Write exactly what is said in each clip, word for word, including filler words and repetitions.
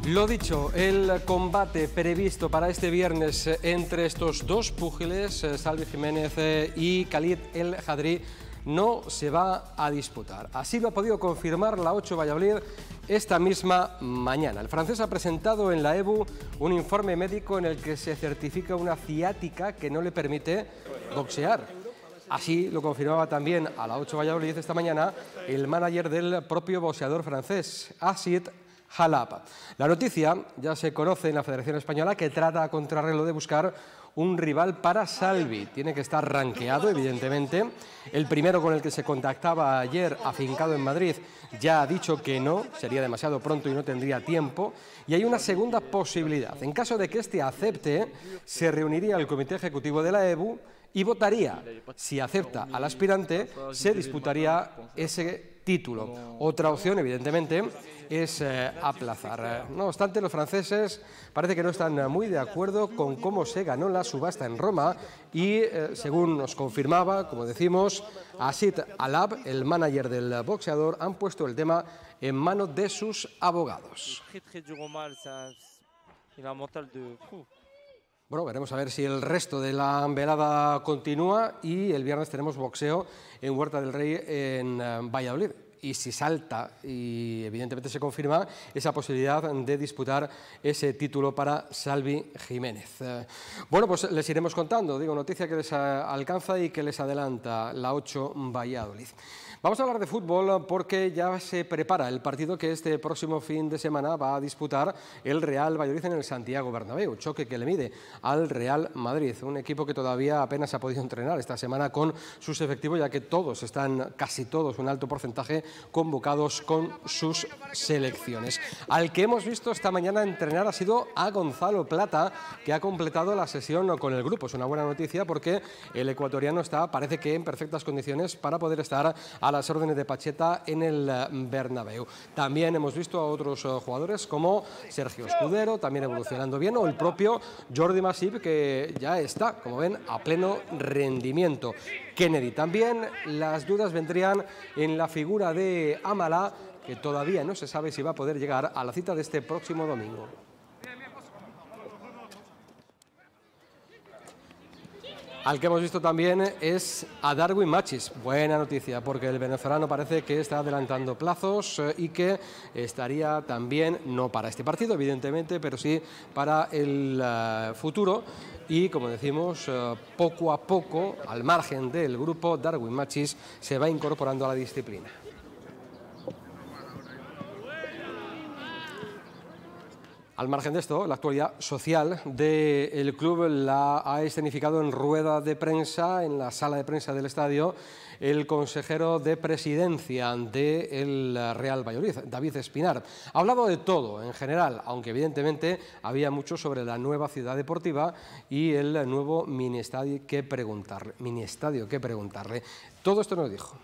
Lo dicho, el combate previsto para este viernes entre estos dos púgiles, Salvi Jiménez y Khalid El Jadri, no se va a disputar. Así lo ha podido confirmar la ocho Valladolid esta misma mañana. El francés ha presentado en la E B U un informe médico en el que se certifica una ciática que no le permite boxear. Así lo confirmaba también a la ocho Valladolid esta mañana el manager del propio boxeador francés, Asid Halab. La noticia ya se conoce en la Federación Española, que trata a contrarreloj de buscar un rival para Salvi. Tiene que estar rankeado, evidentemente. El primero con el que se contactaba ayer, afincado en Madrid, ya ha dicho que no, sería demasiado pronto y no tendría tiempo. Y hay una segunda posibilidad. En caso de que este acepte, se reuniría el Comité Ejecutivo de la E B U y votaría. Si acepta al aspirante, se disputaría ese título. Otra opción, evidentemente, es eh, aplazar. No obstante, los franceses parece que no están muy de acuerdo con cómo se ganó la subasta en Roma y, eh, según nos confirmaba, como decimos, Asid Halab, el manager del boxeador, han puesto el tema en manos de sus abogados. Bueno, veremos a ver si el resto de la velada continúa y el viernes tenemos boxeo en Huerta del Rey en uh, Valladolid. Y si salta y evidentemente se confirma esa posibilidad de disputar ese título para Salvi Jiménez. Eh, bueno, pues les iremos contando, digo, noticia que les alcanza y que les adelanta la ocho Valladolid. Vamos a hablar de fútbol porque ya se prepara el partido que este próximo fin de semana va a disputar el Real Valladolid en el Santiago Bernabéu, choque que le mide al Real Madrid, un equipo que todavía apenas ha podido entrenar esta semana con sus efectivos, ya que todos están, casi todos, un alto porcentaje, convocados con sus selecciones. Al que hemos visto esta mañana entrenar ha sido a Gonzalo Plata, que ha completado la sesión con el grupo. Es una buena noticia porque el ecuatoriano está, parece que en perfectas condiciones para poder estar a las órdenes de Pacheta en el Bernabéu. También hemos visto a otros jugadores como Sergio Escudero, también evolucionando bien, o el propio Jordi Masip, que ya está, como ven, a pleno rendimiento. Kennedy también. Las dudas vendrían en la figura de Amala, que todavía no se sabe si va a poder llegar a la cita de este próximo domingo. Al que hemos visto también es a Darwin Machis. Buena noticia, porque el venezolano parece que está adelantando plazos y que estaría también, no para este partido evidentemente, pero sí para el uh, futuro. Y como decimos, uh, poco a poco, al margen del grupo, Darwin Machis se va incorporando a la disciplina. Al margen de esto, la actualidad social del club la ha escenificado en rueda de prensa, en la sala de prensa del estadio, el consejero de presidencia del Real Valladolid, David Espinar. Ha hablado de todo en general, aunque evidentemente había mucho sobre la nueva ciudad deportiva y el nuevo mini estadio que preguntarle. Mini estadio que preguntarle. Todo esto nos dijo.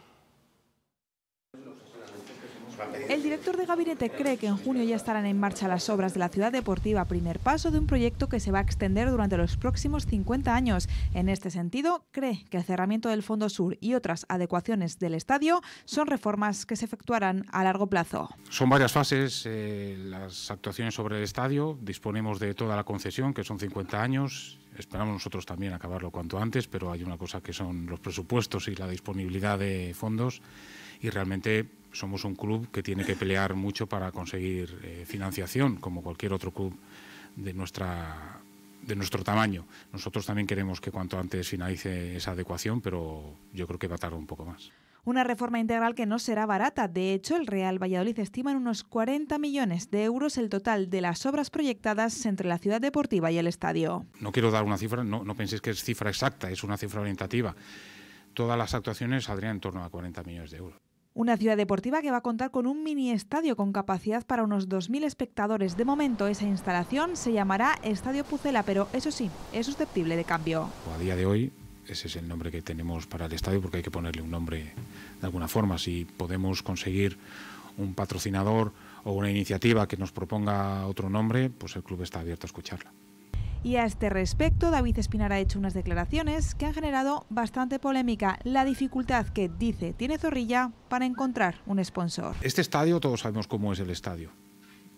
El director de gabinete cree que en junio ya estarán en marcha las obras de la ciudad deportiva, primer paso de un proyecto que se va a extender durante los próximos cincuenta años. En este sentido, cree que el cerramiento del Fondo Sur y otras adecuaciones del estadio son reformas que se efectuarán a largo plazo. Son varias fases eh, las actuaciones sobre el estadio. Disponemos de toda la concesión, que son cincuenta años. Esperamos nosotros también acabarlo cuanto antes, pero hay una cosa que son los presupuestos y la disponibilidad de fondos, y realmente somos un club que tiene que pelear mucho para conseguir eh, financiación, como cualquier otro club de, nuestra, de nuestro tamaño. Nosotros también queremos que cuanto antes finalice esa adecuación, pero yo creo que va a tardar un poco más. Una reforma integral que no será barata. De hecho, el Real Valladolid estima en unos cuarenta millones de euros el total de las obras proyectadas entre la ciudad deportiva y el estadio. No quiero dar una cifra, no, no penséis que es cifra exacta, es una cifra orientativa. Todas las actuaciones saldrían en torno a cuarenta millones de euros. Una ciudad deportiva que va a contar con un mini estadio con capacidad para unos dos mil espectadores. De momento, esa instalación se llamará Estadio Pucela, pero eso sí, es susceptible de cambio. A día de hoy, ese es el nombre que tenemos para el estadio, porque hay que ponerle un nombre de alguna forma. Si podemos conseguir un patrocinador o una iniciativa que nos proponga otro nombre, pues el club está abierto a escucharla. Y a este respecto, David Espinar ha hecho unas declaraciones que han generado bastante polémica. La dificultad que, dice, tiene Zorrilla para encontrar un sponsor. Este estadio, todos sabemos cómo es el estadio.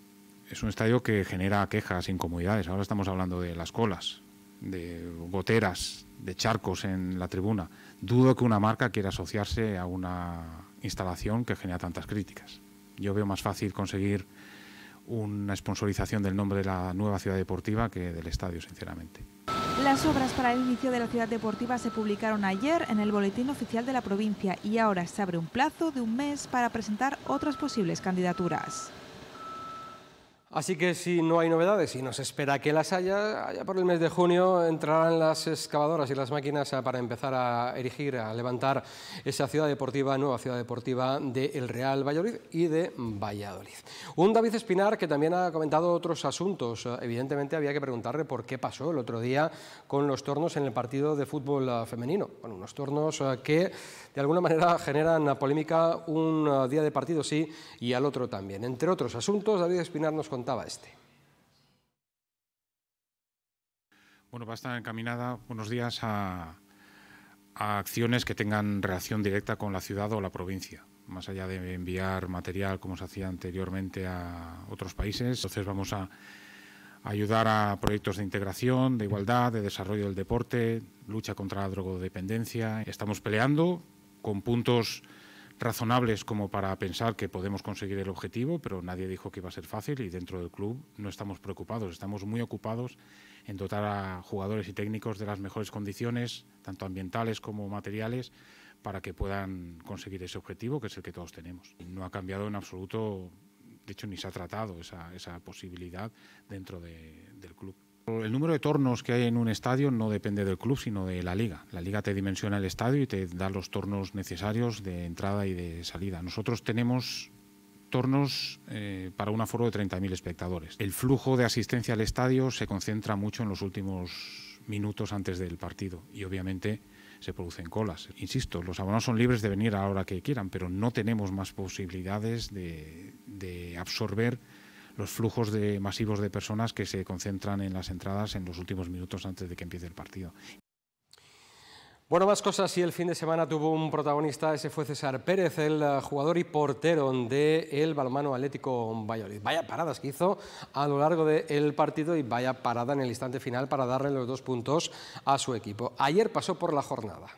es un estadio que genera quejas, incomodidades. Ahora estamos hablando de las colas, de goteras, de charcos en la tribuna. Dudo que una marca quiera asociarse a una instalación que genera tantas críticas. Yo veo más fácil conseguir una sponsorización del nombre de la nueva ciudad deportiva que del estadio, sinceramente. Las obras para el inicio de la ciudad deportiva se publicaron ayer en el Boletín Oficial de la provincia y ahora se abre un plazo de un mes para presentar otras posibles candidaturas. Así que si no hay novedades y nos espera que las haya, allá por el mes de junio entrarán las excavadoras y las máquinas para empezar a erigir, a levantar esa ciudad deportiva, nueva ciudad deportiva del Real Valladolid y de Valladolid. Un David Espinar que también ha comentado otros asuntos. Evidentemente había que preguntarle por qué pasó el otro día con los tornos en el partido de fútbol femenino. Bueno, unos tornos que de alguna manera generan polémica un día de partido sí y al otro también. Entre otros asuntos, David Espinar nos contaba este. Bueno, va a estar encaminada, buenos días, a, a acciones que tengan relación directa con la ciudad o la provincia, más allá de enviar material como se hacía anteriormente a otros países. Entonces vamos a ayudar a proyectos de integración, de igualdad, de desarrollo del deporte, lucha contra la drogodependencia. Estamos peleando con puntos razonables como para pensar que podemos conseguir el objetivo, pero nadie dijo que iba a ser fácil y dentro del club no estamos preocupados, estamos muy ocupados en dotar a jugadores y técnicos de las mejores condiciones, tanto ambientales como materiales, para que puedan conseguir ese objetivo, que es el que todos tenemos. Y no ha cambiado en absoluto, de hecho ni se ha tratado esa, esa posibilidad dentro de, del club. El número de tornos que hay en un estadio no depende del club, sino de la liga. La liga te dimensiona el estadio y te da los tornos necesarios de entrada y de salida. Nosotros tenemos tornos eh, para un aforo de treinta mil espectadores. El flujo de asistencia al estadio se concentra mucho en los últimos minutos antes del partido y obviamente se producen colas. Insisto, los abonados son libres de venir a la hora que quieran, pero no tenemos más posibilidades de, de absorber los flujos de, masivos de personas que se concentran en las entradas en los últimos minutos antes de que empiece el partido. Bueno, más cosas. Sí, el fin de semana tuvo un protagonista, ese fue César Pérez, el jugador y portero del Balonmano Atlético Valladolid. Vaya paradas que hizo a lo largo del partido y vaya parada en el instante final para darle los dos puntos a su equipo. Ayer pasó por la jornada.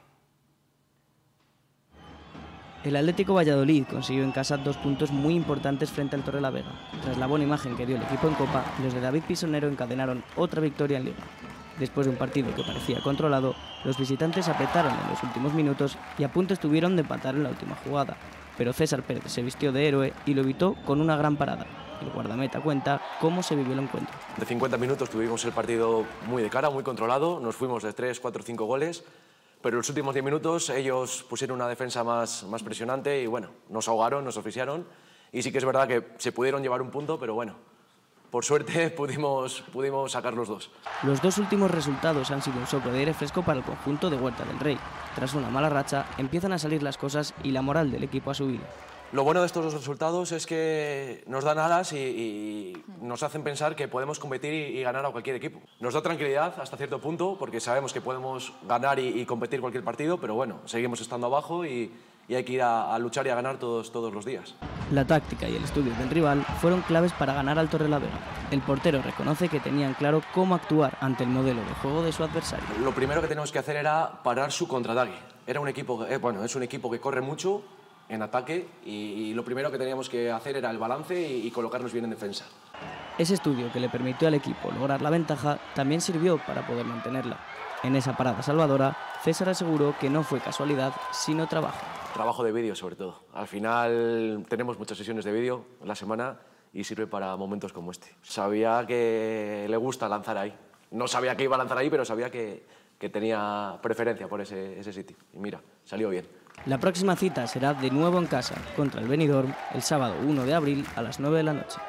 El Atlético Valladolid consiguió en casa dos puntos muy importantes frente al Torrelavega. Tras la buena imagen que dio el equipo en Copa, los de David Pisonero encadenaron otra victoria en Liga. Después de un partido que parecía controlado, los visitantes apretaron en los últimos minutos y a punto estuvieron de empatar en la última jugada. Pero César Pérez se vistió de héroe y lo evitó con una gran parada. El guardameta cuenta cómo se vivió el encuentro. De cincuenta minutos tuvimos el partido muy de cara, muy controlado, nos fuimos de tres, cuatro, cinco goles. Pero en los últimos diez minutos ellos pusieron una defensa más, más presionante y bueno, nos ahogaron, nos asfixiaron y sí que es verdad que se pudieron llevar un punto, pero bueno, por suerte pudimos, pudimos sacar los dos. Los dos últimos resultados han sido un soplo de aire fresco para el conjunto de Huerta del Rey. Tras una mala racha, empiezan a salir las cosas y la moral del equipo ha subido. Lo bueno de estos dos resultados es que nos dan alas y, y nos hacen pensar que podemos competir y, y ganar a cualquier equipo. Nos da tranquilidad hasta cierto punto porque sabemos que podemos ganar y, y competir cualquier partido, pero bueno, seguimos estando abajo y, y hay que ir a, a luchar y a ganar todos, todos los días. La táctica y el estudio del rival fueron claves para ganar al Torrelavega. El portero reconoce que tenían claro cómo actuar ante el modelo de juego de su adversario. Lo primero que tenemos que hacer era parar su contraataque. Era un equipo, eh, bueno, es un equipo que corre mucho en ataque y, y lo primero que teníamos que hacer era el balance y, y colocarnos bien en defensa. Ese estudio que le permitió al equipo lograr la ventaja también sirvió para poder mantenerla. En esa parada salvadora, César aseguró que no fue casualidad, sino trabajo. Trabajo de vídeo sobre todo. Al final tenemos muchas sesiones de vídeo en la semana y sirve para momentos como este. Sabía que le gusta lanzar ahí. No sabía que iba a lanzar ahí, pero sabía que, que tenía preferencia por ese, ese sitio. Y mira, salió bien. La próxima cita será de nuevo en casa, contra el Benidorm, el sábado uno de abril a las nueve de la noche.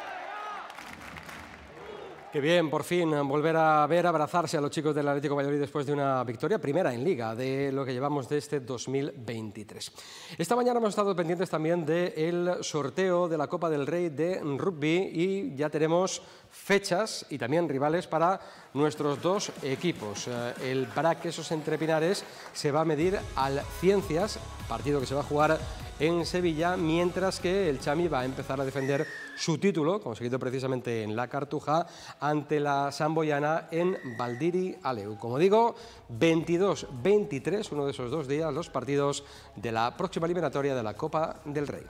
Qué bien, por fin, volver a ver abrazarse a los chicos del Atlético Valladolid después de una victoria primera en Liga de lo que llevamos de este dos mil veintitrés. Esta mañana hemos estado pendientes también del sorteo de la Copa del Rey de rugby y ya tenemos fechas y también rivales para nuestros dos equipos. El Braquesos Entre Pinares se va a medir al Ciencias partido que se va a jugar en Sevilla, mientras que el Chami va a empezar a defender su título, conseguido precisamente en la Cartuja, ante la Samboyana en Valdiri Aleu. Como digo, veintidós veintitrés, uno de esos dos días, los partidos de la próxima eliminatoria de la Copa del Rey.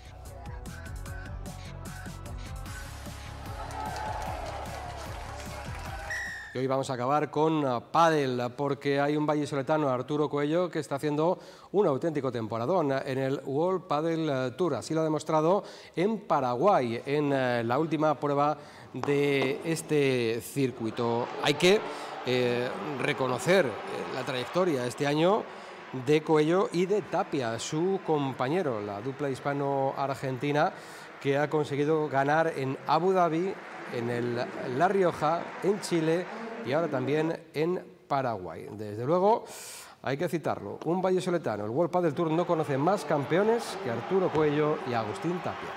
Y hoy vamos a acabar con pádel, porque hay un vallisoletano, Arturo Coello, que está haciendo un auténtico temporadón en el World Padel Tour. Así lo ha demostrado en Paraguay, en la última prueba de este circuito. Hay que eh, reconocer la trayectoria este año de Coello y de Tapia, su compañero, la dupla hispano-argentina, que ha conseguido ganar en Abu Dhabi, en el La Rioja, en Chile y ahora también en Paraguay. Desde luego, hay que citarlo, un vallisoletano. El World Padel Tour no conoce más campeones que Arturo Coello y Agustín Tapia.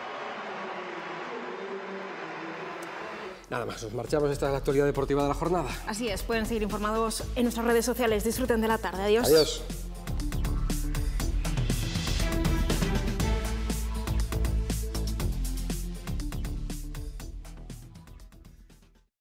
Nada más, nos marchamos. Esta es la actualidad deportiva de la jornada. Así es, pueden seguir informados en nuestras redes sociales. Disfruten de la tarde. Adiós. Adiós.